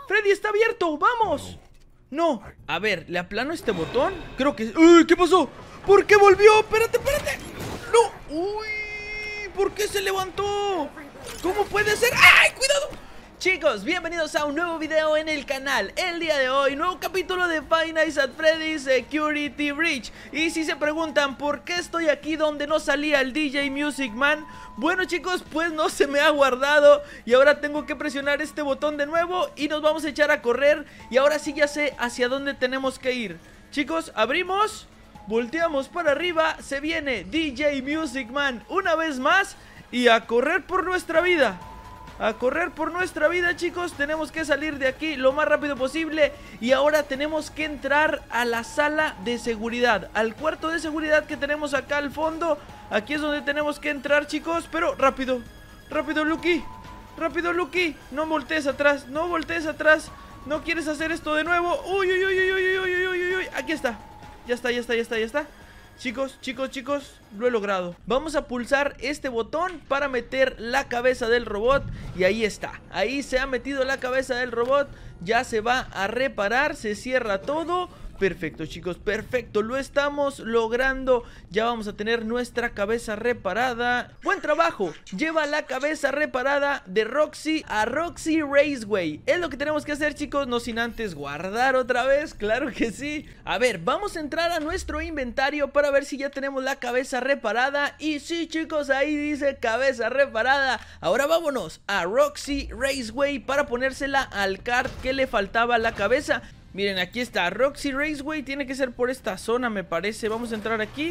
Freddy, está abierto, vamos. No, a ver, ¿le aplano este botón? Creo que... ¡Uy! ¿Qué pasó? ¿Por qué volvió? Espérate, espérate. No, uy, ¿por qué se levantó? ¿Cómo puede ser? ¡Ay, cuidado! Chicos, bienvenidos a un nuevo video en el canal. El día de hoy, nuevo capítulo de Five Nights at Freddy's Security Breach. Y si se preguntan por qué estoy aquí donde no salía el DJ Music Man, bueno chicos, pues no se me ha guardado y ahora tengo que presionar este botón de nuevo y nos vamos a echar a correr. Y ahora sí ya sé hacia dónde tenemos que ir. Chicos, abrimos, volteamos para arriba, se viene DJ Music Man una vez más y a correr por nuestra vida. A correr por nuestra vida, chicos. Tenemos que salir de aquí lo más rápido posible. Y ahora tenemos que entrar a la sala de seguridad, al cuarto de seguridad que tenemos acá al fondo. Aquí es donde tenemos que entrar, chicos. Pero rápido, rápido, Lucky. Rápido, Lucky. No voltees atrás, no voltees atrás. No quieres hacer esto de nuevo. Uy, uy, uy, uy, uy, uy, uy, uy, uy. Aquí está. Ya está, ya está, ya está, ya está. Chicos, chicos, chicos, lo he logrado. Vamos a pulsar este botón para meter la cabeza del robot. Y ahí está, ahí se ha metido la cabeza del robot. Ya se va a reparar, se cierra todo. Perfecto, chicos, perfecto, lo estamos logrando. Ya vamos a tener nuestra cabeza reparada. Buen trabajo, lleva la cabeza reparada de Roxy a Roxy Raceway. Es lo que tenemos que hacer, chicos, no sin antes guardar otra vez, claro que sí. A ver, vamos a entrar a nuestro inventario para ver si ya tenemos la cabeza reparada. Y sí, chicos, ahí dice cabeza reparada. Ahora vámonos a Roxy Raceway para ponérsela al kart que le faltaba a la cabeza. Miren, aquí está, Roxy Raceway, tiene que ser por esta zona, me parece. Vamos a entrar aquí.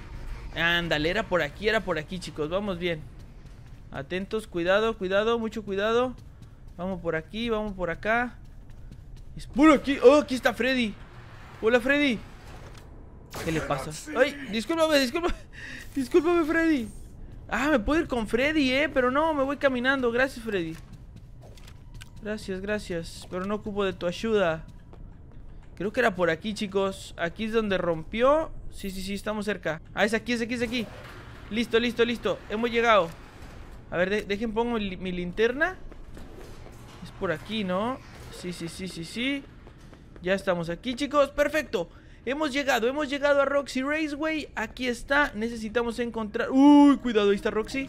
Ándale, era por aquí, chicos, vamos bien. Atentos, cuidado, cuidado, mucho cuidado. Vamos por aquí, vamos por acá. Es por aquí, oh, aquí está Freddy. Hola, Freddy. ¿Qué le pasa? Ay, discúlpame, discúlpame. Discúlpame, Freddy. Ah, me puedo ir con Freddy, pero no, me voy caminando, gracias, Freddy. Gracias, gracias, pero no ocupo de tu ayuda. Creo que era por aquí, chicos. Aquí es donde rompió. Sí, sí, sí, estamos cerca. Ah, es aquí, es aquí, es aquí. Listo, listo, listo. Hemos llegado. A ver, dejen pongo mi linterna. Es por aquí, ¿no? Sí, sí, sí, sí, sí. Ya estamos aquí, chicos, perfecto. Hemos llegado a Roxy Raceway. Aquí está, necesitamos encontrar... Uy, cuidado, ahí está Roxy.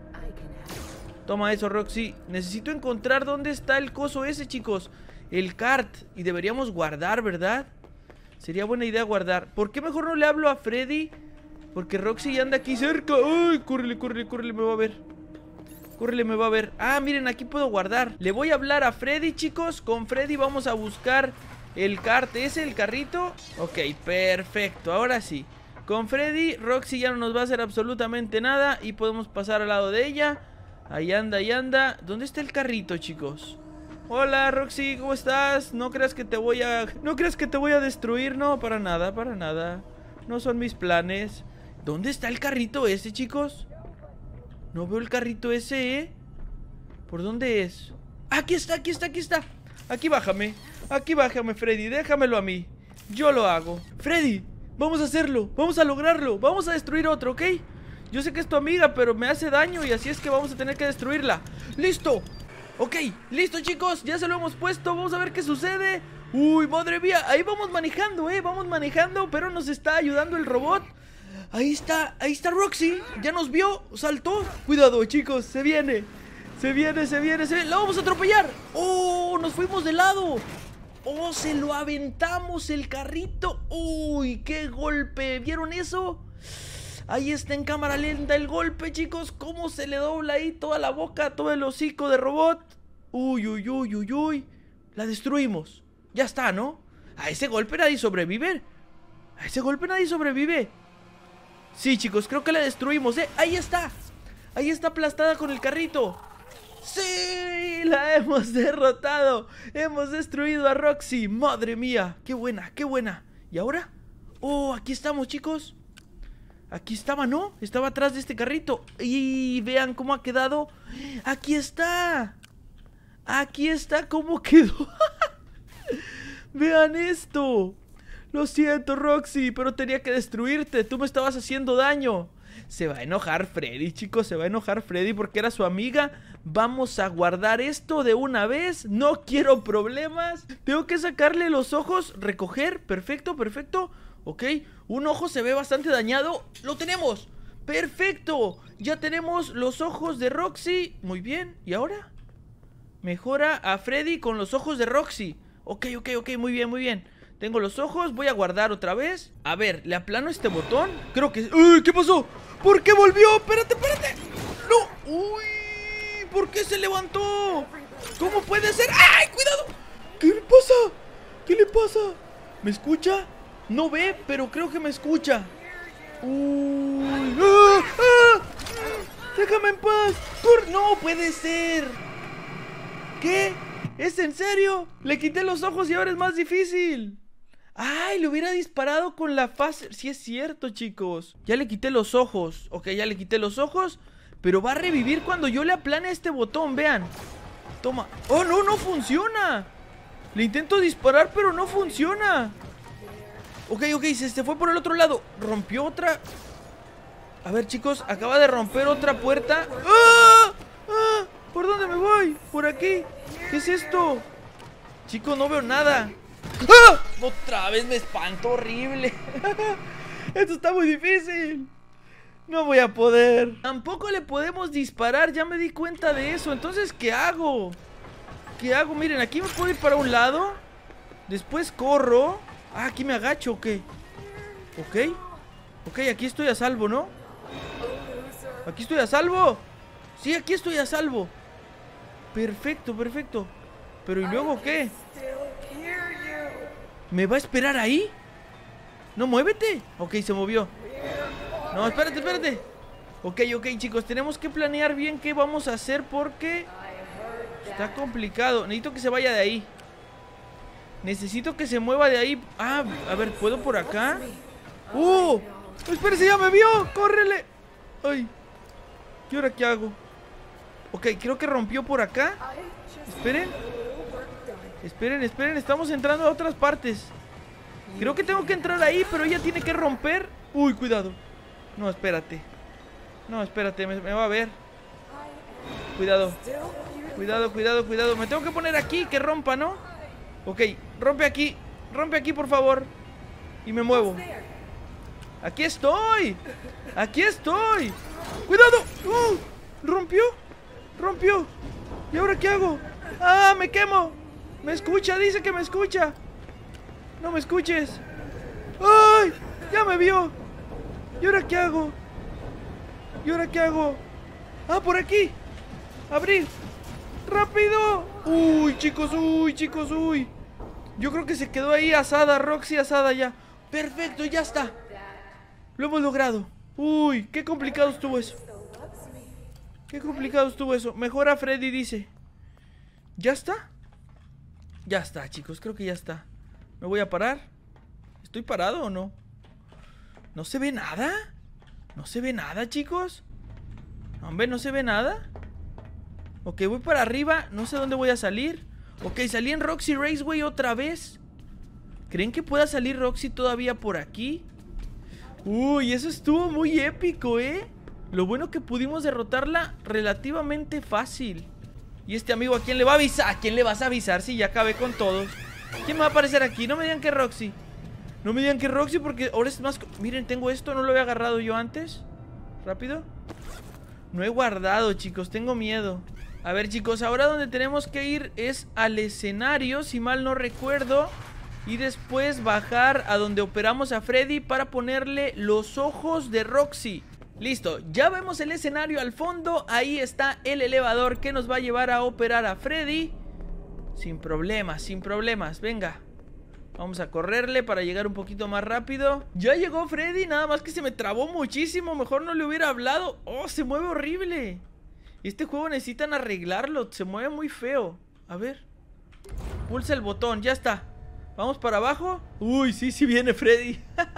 Toma eso, Roxy. Necesito encontrar dónde está el coso ese, chicos. El kart, y deberíamos guardar, ¿verdad? Sería buena idea guardar. ¿Por qué mejor no le hablo a Freddy? Porque Roxy ya anda aquí cerca. ¡Uy! Córrele, córrele, córrele, me va a ver. Córrele, me va a ver. Ah, miren, aquí puedo guardar. Le voy a hablar a Freddy, chicos. Con Freddy vamos a buscar el kart ese, el carrito. Ok, perfecto, ahora sí. Con Freddy, Roxy ya no nos va a hacer absolutamente nada y podemos pasar al lado de ella. Ahí anda, ahí anda. ¿Dónde está el carrito, chicos? Hola, Roxy, ¿cómo estás? No creas que te voy a destruir, no, para nada, para nada. No son mis planes. ¿Dónde está el carrito ese, chicos? No veo el carrito ese, ¿Por dónde es? Aquí está, aquí está, aquí está. Aquí bájame, Freddy, déjamelo a mí. Yo lo hago. Freddy, vamos a hacerlo, vamos a lograrlo. Vamos a destruir otro, ¿ok? Yo sé que es tu amiga, pero me hace daño y así es que vamos a tener que destruirla. ¡Listo! Ok, listo, chicos, ya se lo hemos puesto. Vamos a ver qué sucede. Uy, madre mía, ahí vamos manejando, vamos manejando, pero nos está ayudando el robot. Ahí está Roxy. Ya nos vio, saltó. Cuidado, chicos, se viene. Se viene, se viene, se viene. ¡La vamos a atropellar! ¡Oh, nos fuimos de lado! ¡Oh, se lo aventamos el carrito! ¡Uy, qué golpe! ¿Vieron eso? Ahí está en cámara lenta el golpe, chicos. Cómo se le dobla ahí toda la boca, todo el hocico de robot. Uy, uy, uy, uy, uy. La destruimos. Ya está, ¿no? A ese golpe nadie sobrevive. A ese golpe nadie sobrevive. Sí, chicos, creo que la destruimos, Ahí está. Ahí está aplastada con el carrito. ¡Sí! ¡La hemos derrotado! Hemos destruido a Roxy. ¡Madre mía! ¡Qué buena, qué buena! ¿Y ahora? ¡Oh, aquí estamos, chicos! Aquí estaba, ¿no? Estaba atrás de este carrito. Y vean cómo ha quedado. ¡Aquí está! ¡Aquí está cómo quedó! ¡Vean esto! Lo siento, Roxy, pero tenía que destruirte. Tú me estabas haciendo daño. Se va a enojar Freddy, chicos. Se va a enojar Freddy porque era su amiga. Vamos a guardar esto de una vez. No quiero problemas. Tengo que sacarle los ojos. Recoger, perfecto, perfecto. Ok, un ojo se ve bastante dañado. ¡Lo tenemos! ¡Perfecto! Ya tenemos los ojos de Roxy. Muy bien, ¿y ahora? Mejora a Freddy con los ojos de Roxy. Ok, ok, ok, muy bien, muy bien. Tengo los ojos, voy a guardar otra vez. A ver, ¿le aplano este botón? Creo que... ¡Uy! ¿Qué pasó? ¿Por qué volvió? ¡Espérate, espérate! ¡No! ¡Uy! ¿Por qué se levantó? ¿Cómo puede ser? ¡Ay, cuidado! ¿Qué le pasa? ¿Qué le pasa? ¿Me escucha? No ve, pero creo que me escucha. ¡Uy! ¡Ah! ¡Ah! ¡Déjame en paz! ¡No puede ser! ¿Qué? ¿Es en serio? Le quité los ojos y ahora es más difícil. ¡Ay! Le hubiera disparado con la phaser. Sí es cierto, chicos. Ya le quité los ojos. Ok, ya le quité los ojos. Pero va a revivir cuando yo le aplane este botón, vean. Toma. ¡Oh, no! ¡No funciona! Le intento disparar, pero no funciona. Ok, ok, se fue por el otro lado. Rompió otra. A ver, chicos, acaba de romper otra puerta. ¡Ah! ¡Ah! ¿Por dónde me voy? Por aquí. ¿Qué es esto? Chicos, no veo nada. ¡Ah! Otra vez me espanto horrible. Esto está muy difícil. No voy a poder. Tampoco le podemos disparar, ya me di cuenta de eso. Entonces, ¿qué hago? ¿Qué hago? Miren, aquí me puedo ir para un lado. Después corro. Ah, aquí me agacho, ¿o qué? Ok. Ok, aquí estoy a salvo, ¿no? Aquí estoy a salvo. Sí, aquí estoy a salvo. Perfecto, perfecto. Pero ¿y luego qué? ¿Me va a esperar ahí? No, muévete. Ok, se movió. No, espérate, espérate. Ok, ok, chicos, tenemos que planear bien qué vamos a hacer porque está complicado. Necesito que se vaya de ahí. Necesito que se mueva de ahí. Ah, a ver, ¿puedo por acá? Espérese, ya me vio. ¡Córrele! Ay. ¿Y ahora qué hago? Ok, creo que rompió por acá. Esperen. Esperen, esperen, estamos entrando a otras partes. Creo que tengo que entrar ahí, pero ella tiene que romper. Uy, cuidado. No, espérate. No, espérate, me va a ver. Cuidado. Cuidado, cuidado, cuidado. Me tengo que poner aquí, que rompa, ¿no? Ok, rompe aquí. Rompe aquí, por favor. Y me muevo. ¡Aquí estoy! ¡Aquí estoy! ¡Cuidado! ¡Rompió! ¡Rompió! ¿Y ahora qué hago? ¡Ah, me quemo! ¡Me escucha! Dice que me escucha. ¡No me escuches! ¡Ay! ¡Ya me vio! ¿Y ahora qué hago? ¿Y ahora qué hago? ¡Ah, por aquí! ¡Abrir! ¡Rápido! ¡Uy, chicos! ¡Uy, chicos! ¡Uy! Yo creo que se quedó ahí asada, Roxy asada ya. ¡Perfecto! ¡Ya está! Lo hemos logrado. ¡Uy! ¡Qué complicado estuvo eso! ¡Qué complicado estuvo eso! Mejora Freddy, dice. ¿Ya está? Ya está, chicos. Creo que ya está. ¿Me voy a parar? ¿Estoy parado o no? ¿No se ve nada? ¿No se ve nada, chicos? Hombre, ¿no se ve nada? Ok, voy para arriba. No sé dónde voy a salir. Ok, salí en Roxy Raceway otra vez. ¿Creen que pueda salir Roxy todavía por aquí? Uy, eso estuvo muy épico, ¿eh? Lo bueno que pudimos derrotarla relativamente fácil. ¿Y este amigo a quién le va a avisar? ¿A quién le vas a avisar si ya acabé con todos? ¿Quién me va a aparecer aquí? No me digan que Roxy. No me digan que Roxy porque ahora es más... Miren, tengo esto, no lo había agarrado yo antes. Rápido. No he guardado, chicos, tengo miedo. A ver, chicos, ahora donde tenemos que ir es al escenario, si mal no recuerdo. Y después bajar a donde operamos a Freddy para ponerle los ojos de Roxy. Listo, ya vemos el escenario al fondo. Ahí está el elevador que nos va a llevar a operar a Freddy. Sin problemas, sin problemas, venga. Vamos a correrle para llegar un poquito más rápido. Ya llegó Freddy, nada más que se me trabó muchísimo. Mejor no le hubiera hablado. Oh, se mueve horrible. Este juego necesitan arreglarlo, se mueve muy feo. A ver. Pulsa el botón, ya está. Vamos para abajo. Uy, sí, sí viene Freddy.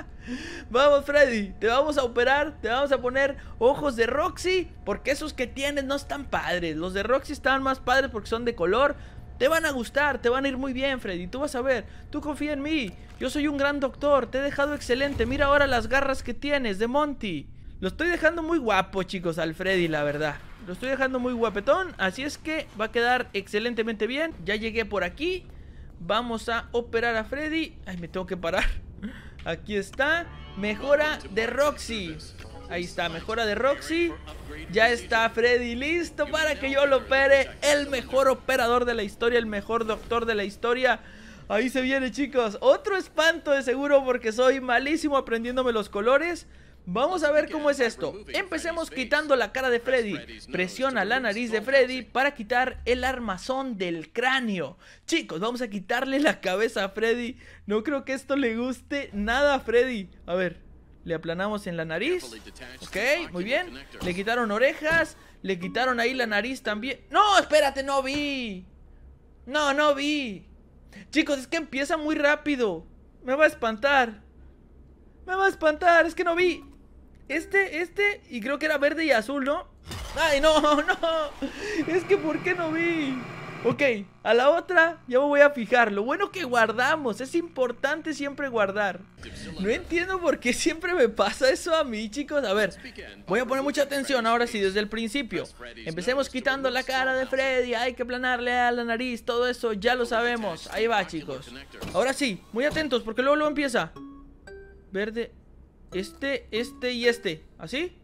Vamos, Freddy, te vamos a operar. Te vamos a poner ojos de Roxy, porque esos que tienes no están padres. Los de Roxy están más padres porque son de color. Te van a gustar, te van a ir muy bien, Freddy. Tú vas a ver, tú confía en mí. Yo soy un gran doctor, te he dejado excelente. Mira ahora las garras que tienes de Monty. Lo estoy dejando muy guapo, chicos, al Freddy, la verdad. Lo estoy dejando muy guapetón. Así es que va a quedar excelentemente bien. Ya llegué por aquí. Vamos a operar a Freddy. Ay, me tengo que parar. Aquí está. Mejora de Roxy. Ahí está, mejora de Roxy. Ya está Freddy listo para que yo lo opere. El mejor operador de la historia, el mejor doctor de la historia. Ahí se viene, chicos. Otro espanto de seguro porque soy malísimo aprendiéndome los colores. Vamos a ver cómo es esto. Empecemos quitando la cara de Freddy. Presiona la nariz de Freddy para quitar el armazón del cráneo. Chicos, vamos a quitarle la cabeza a Freddy. No creo que esto le guste nada a Freddy. A ver, le aplanamos en la nariz. Ok, muy bien. Le quitaron orejas. Le quitaron ahí la nariz también. No, espérate, no vi. No vi. Chicos, es que empieza muy rápido. Me va a espantar. Me va a espantar, es que no vi. Y creo que era verde y azul, ¿no? Ay, no. Es que ¿por qué no vi? Ok, a la otra ya me voy a fijar. Lo bueno que guardamos, es importante siempre guardar. No entiendo por qué siempre me pasa eso a mí, chicos. A ver, voy a poner mucha atención ahora sí desde el principio. Empecemos quitando la cara de Freddy. Hay que aplanarle a la nariz, todo eso ya lo sabemos. Ahí va, chicos. Ahora sí, muy atentos porque luego empieza. Verde, este y este. ¿Así?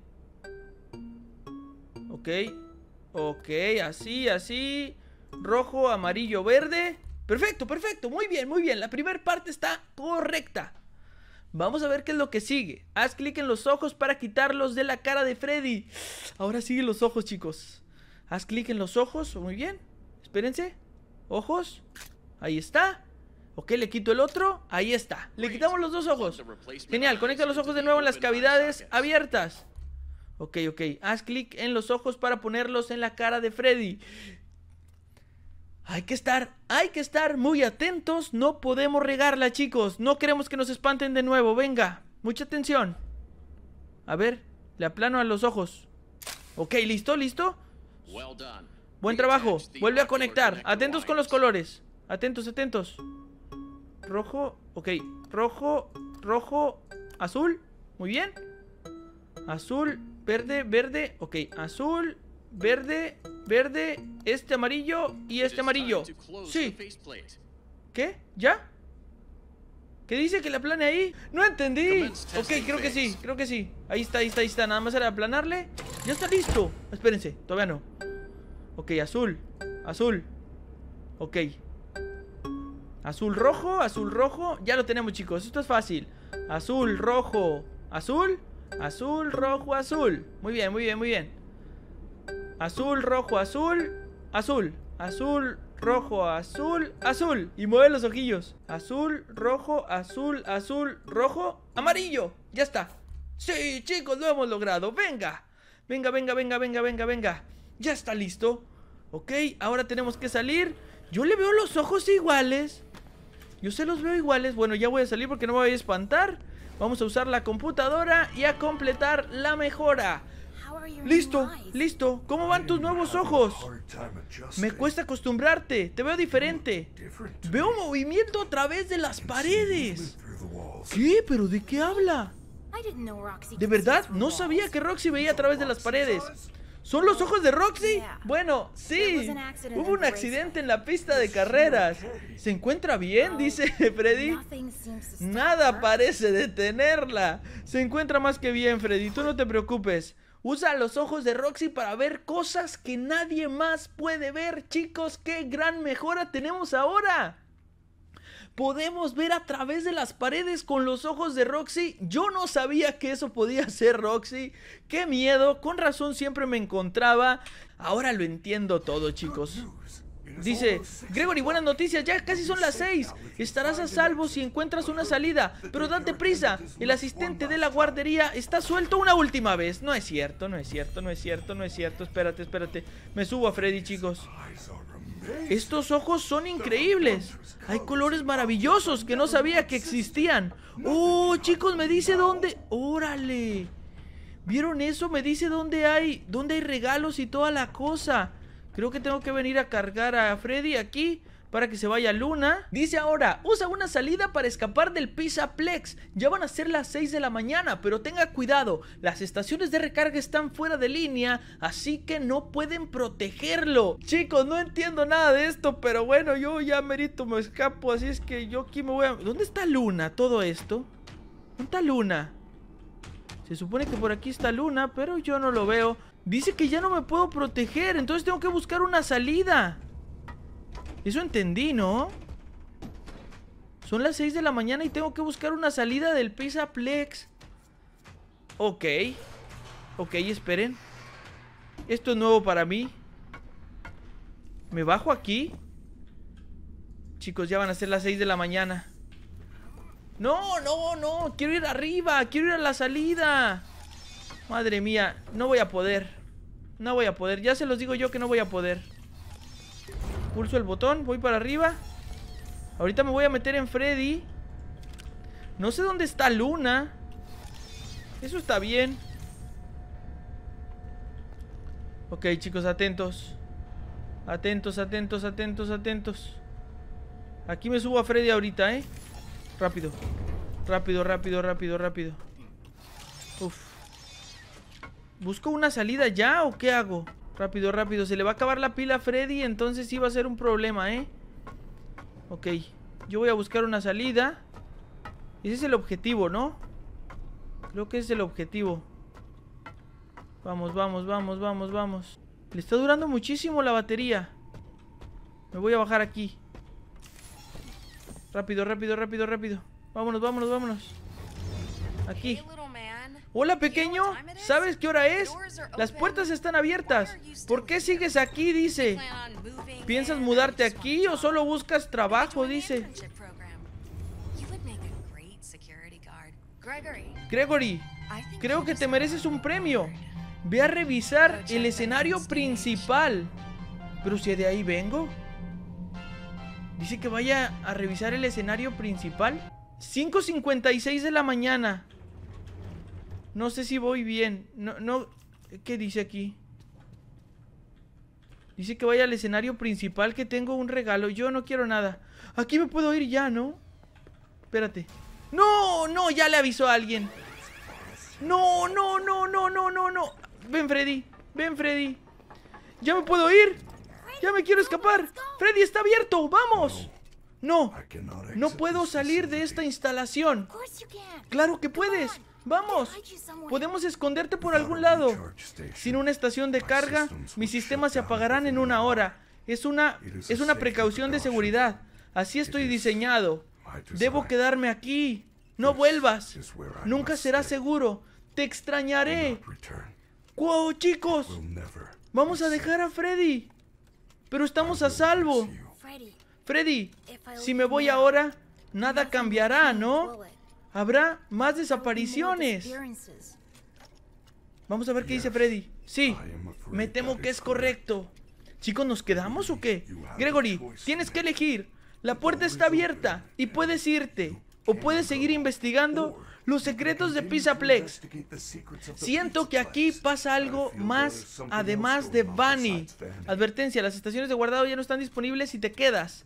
Ok, así. Rojo, amarillo, verde. Perfecto, muy bien. La primera parte está correcta. Vamos a ver qué es lo que sigue. Haz clic en los ojos para quitarlos de la cara de Freddy. Ahora sigue los ojos, chicos. Haz clic en los ojos, muy bien. Espérense. Ojos. Ahí está. Ok, le quito el otro, ahí está. Le quitamos los dos ojos. Genial, conecta los ojos de nuevo en las cavidades abiertas. Ok, haz clic en los ojos para ponerlos en la cara de Freddy. Hay que estar muy atentos. No podemos regarla, chicos. No queremos que nos espanten de nuevo, venga. Mucha atención. A ver, le aplano a los ojos. Ok, listo. Buen trabajo, vuelve a conectar. Atentos con los colores. Atentos. Rojo, ok, rojo, azul, muy bien. Azul, verde, ok, azul, verde, este amarillo y este amarillo. Sí. ¿Qué? ¿Ya? ¿Qué dice que le aplane ahí? No entendí. Ok, creo que sí. Ahí está, nada más era aplanarle. Ya está listo. Espérense, todavía no. Ok, azul. Ok. Azul, rojo, ya lo tenemos, chicos, esto es fácil. Azul, rojo, azul. Muy bien. Azul, rojo, azul. Azul, rojo, azul. Y mueve los ojillos. Azul, rojo, rojo, amarillo. Ya está. Sí, chicos, lo hemos logrado, venga. Ya está listo. Ok, ahora tenemos que salir. Yo le veo los ojos iguales. Yo se los veo iguales. Bueno, ya voy a salir porque no me voy a espantar. Vamos a usar la computadora y a completar la mejora. Listo. ¿Cómo van tus nuevos ojos? Me cuesta acostumbrarte. Te veo diferente. Veo movimiento a través de las paredes. ¿Qué? ¿Pero de qué habla? ¿De verdad? No sabía que Roxy veía a través de las paredes. ¿Son los ojos de Roxy? Bueno, sí. Hubo un accidente en la pista de carreras. ¿Se encuentra bien? Dice Freddy. Nada parece detenerla. Se encuentra más que bien, Freddy. Tú no te preocupes. Usa los ojos de Roxy para ver cosas que nadie más puede ver. Chicos, qué gran mejora tenemos ahora. Podemos ver a través de las paredes con los ojos de Roxy. Yo no sabía que eso podía ser Roxy. ¡Qué miedo! Con razón siempre me encontraba. Ahora lo entiendo todo, chicos. Dice, Gregory, buenas noticias, ya casi son las 6. Estarás a salvo si encuentras una salida, pero date prisa. El asistente de la guardería está suelto una última vez. No es cierto. Espérate. Me subo a Freddy, chicos. Estos ojos son increíbles. Hay colores maravillosos que no sabía que existían. Oh, chicos, me dice dónde. ¡Órale! ¿Vieron eso? Me dice dónde hay regalos y toda la cosa. Creo que tengo que venir a cargar a Freddy aquí para que se vaya Luna. Dice ahora, usa una salida para escapar del Pizzaplex. Ya van a ser las 6 de la mañana, pero tenga cuidado. Las estaciones de recarga están fuera de línea, así que no pueden protegerlo. Chicos, no entiendo nada de esto, pero bueno, yo ya merito me escapo, así es que yo aquí me voy a... ¿Dónde está Luna todo esto? ¿Dónde está Luna? Se supone que por aquí está Luna, pero yo no lo veo. Dice que ya no me puedo proteger, entonces tengo que buscar una salida. Eso entendí, ¿no? Son las 6 de la mañana y tengo que buscar una salida del Pizzaplex. Ok. Ok, esperen. Esto es nuevo para mí. ¿Me bajo aquí? Chicos, ya van a ser las 6 de la mañana. No, no, no. Quiero ir arriba. Quiero ir a la salida. Madre mía, no voy a poder. No voy a poder, ya se los digo yo que no voy a poder. Pulso el botón, voy para arriba. Ahorita me voy a meter en Freddy. No sé dónde está Luna. Eso está bien. Ok, chicos, atentos. Atentos, atentos, atentos, atentos. Aquí me subo a Freddy ahorita, Rápido. Rápido, rápido, rápido, rápido. Uf. ¿Busco una salida ya o qué hago? Rápido, rápido. Se le va a acabar la pila a Freddy, entonces sí va a ser un problema, Ok. Yo voy a buscar una salida. Ese es el objetivo, ¿no? Creo que ese es el objetivo. Vamos, vamos, vamos, vamos, vamos. Le está durando muchísimo la batería. Me voy a bajar aquí. Rápido, rápido, rápido, rápido. Vámonos, vámonos, vámonos. Aquí. Hola, pequeño, ¿sabes qué hora es? Las puertas están abiertas. ¿Por qué sigues aquí? Dice. ¿Piensas mudarte aquí o solo buscas trabajo? Dice. Gregory, creo que te mereces un premio. Ve a revisar el escenario principal. Pero si de ahí vengo. Dice que vaya a revisar el escenario principal. 5:56 de la mañana. No sé si voy bien. No. ¿Qué dice aquí? Dice que vaya al escenario principal, que tengo un regalo. Yo no quiero nada. Aquí me puedo ir ya, ¿no? Espérate. ¡No! ¡No! Ya le avisó a alguien. ¡No! ¡No! ¡No! ¡No! ¡No! ¡No! ¡No! Ven, Freddy. Ven, Freddy. ¡Ya me puedo ir! ¡Ya me quiero escapar! ¡Freddy, está abierto! ¡Vamos! No. No puedo salir de esta instalación. ¡Claro que puedes! ¡Vamos! Podemos esconderte por algún lado. Sin una estación de carga, mis sistemas se apagarán en 1 hora. Es una precaución de seguridad. Así estoy diseñado. Debo quedarme aquí. No vuelvas. Nunca serás seguro. Te extrañaré. ¡Wow, chicos! Vamos a dejar a Freddy. Pero estamos a salvo. Freddy, si me voy ahora, nada cambiará, ¿no? Habrá más desapariciones. Vamos a ver qué dice Freddy. Sí, me temo que es correcto. Chicos, ¿nos quedamos o qué? Gregory, tienes que elegir. La puerta está abierta y puedes irte. O puedes seguir investigando los secretos de Pizzaplex. Siento que aquí pasa algo más además de Bunny. Advertencia, las estaciones de guardado ya no están disponibles si te quedas.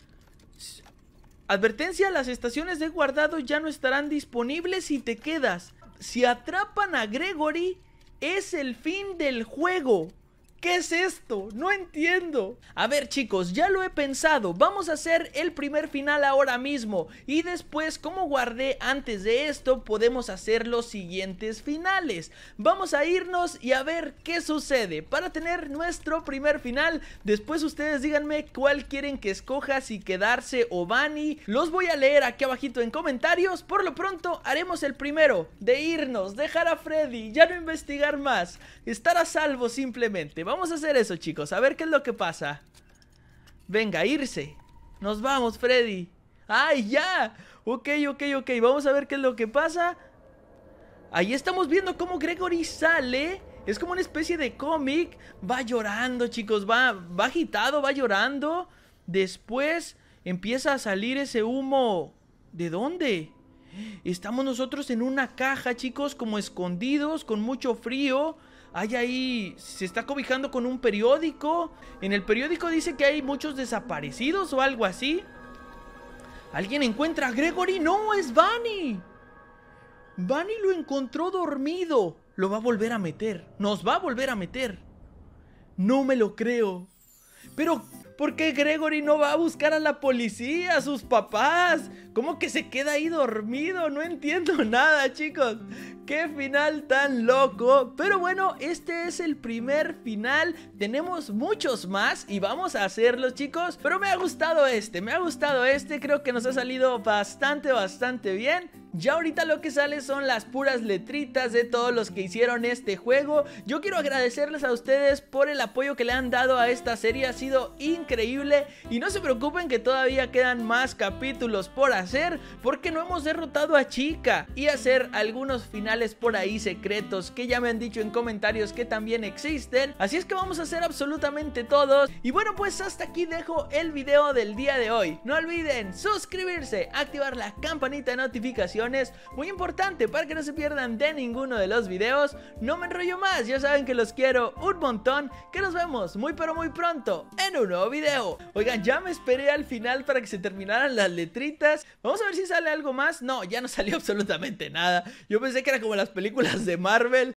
Advertencia, las estaciones de guardado ya no estarán disponibles si te quedas. Si atrapan a Gregory, es el fin del juego. ¿Qué es esto? No entiendo. A ver, chicos, ya lo he pensado. Vamos a hacer el primer final ahora mismo. Y después, como guardé antes de esto, podemos hacer los siguientes finales. Vamos a irnos y a ver qué sucede para tener nuestro primer final. Después ustedes díganme cuál quieren que escoja, si quedarse o Bunny. Los voy a leer aquí abajito en comentarios. Por lo pronto, haremos el primero de irnos, dejar a Freddy, ya no investigar más, estar a salvo simplemente. Vamos a hacer eso, chicos, a ver qué es lo que pasa. Venga, irse. Nos vamos, Freddy. ¡Ay, ya! Ok, vamos a ver qué es lo que pasa. Ahí estamos viendo cómo Gregory sale. Es como una especie de cómic. Va llorando, chicos, va agitado, va llorando. Después empieza a salir ese humo. ¿De dónde? Estamos nosotros en una caja, chicos, como escondidos, con mucho frío. hay ahí, se está cobijando con un periódico. En el periódico dice que hay muchos desaparecidos o algo así. ¿Alguien encuentra a Gregory? No, es Bunny. Bunny lo encontró dormido. Lo va a volver a meter. Nos va a volver a meter. No me lo creo. Pero, ¿por qué Gregory no va a buscar a la policía, a sus papás? ¿Cómo que se queda ahí dormido? No entiendo nada, chicos. Qué final tan loco. Pero bueno, este es el primer final. Tenemos muchos más y vamos a hacerlos, chicos. Pero me ha gustado este, creo que nos ha salido bastante bien. Ya ahorita lo que sale son las puras letritas de todos los que hicieron este juego. Yo quiero agradecerles a ustedes por el apoyo que le han dado a esta serie. Ha sido increíble. Y no se preocupen que todavía quedan más capítulos por hacer, porque no hemos derrotado a Chica. Y hacer algunos finales por ahí secretos que ya me han dicho en comentarios que también existen. Así es que vamos a hacer absolutamente todos. Y bueno, pues hasta aquí dejo el video del día de hoy. No olviden suscribirse, activar la campanita de notificaciones, muy importante para que no se pierdan de ninguno de los videos. No me enrollo más, ya saben que los quiero un montón, que nos vemos muy pero muy pronto en un nuevo video. Oigan, ya me esperé al final para que se terminaran las letritas. Vamos a ver si sale algo más. No, ya no salió absolutamente nada. Yo pensé que era como las películas de Marvel,